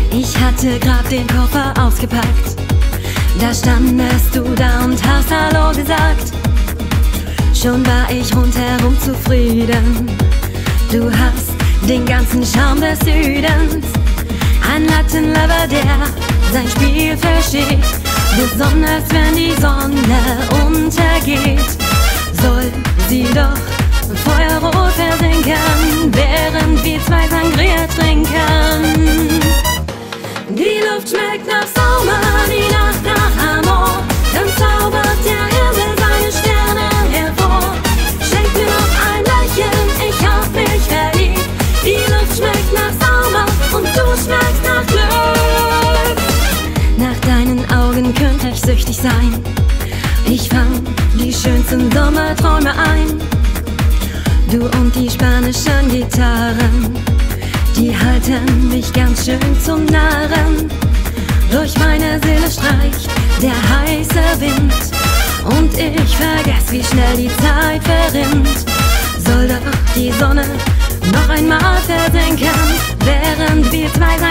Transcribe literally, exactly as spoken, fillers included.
Ich hatte grad den Koffer ausgepackt, da standest du da und hast Hallo gesagt. Schon war ich rundherum zufrieden, du hast den ganzen Charme des Südens. Ein Lattenlover, der sein Spiel versteht, besonders wenn die Sonne untergeht. Soll sie doch feuerrot versinken, während wir zwei Sangria trinken. Die Luft schmeckt nach Sommer, die Nacht nach Amor, dann zaubert der Himmel seine Sterne hervor. Schenk mir noch ein Lächeln, ich hab mich verliebt. Die Luft schmeckt nach Sommer und du schmeckst nach Glück. Nach deinen Augen könnte ich süchtig sein, ich fang die schönsten Sommerträume ein. Du und die spanischen Gitarren, die halten mich ganz schön zum Narren. Durch meine Seele streicht der heiße Wind und ich vergess, wie schnell die Zeit verrinnt. Soll doch die Sonne noch einmal versinken, während wir zwei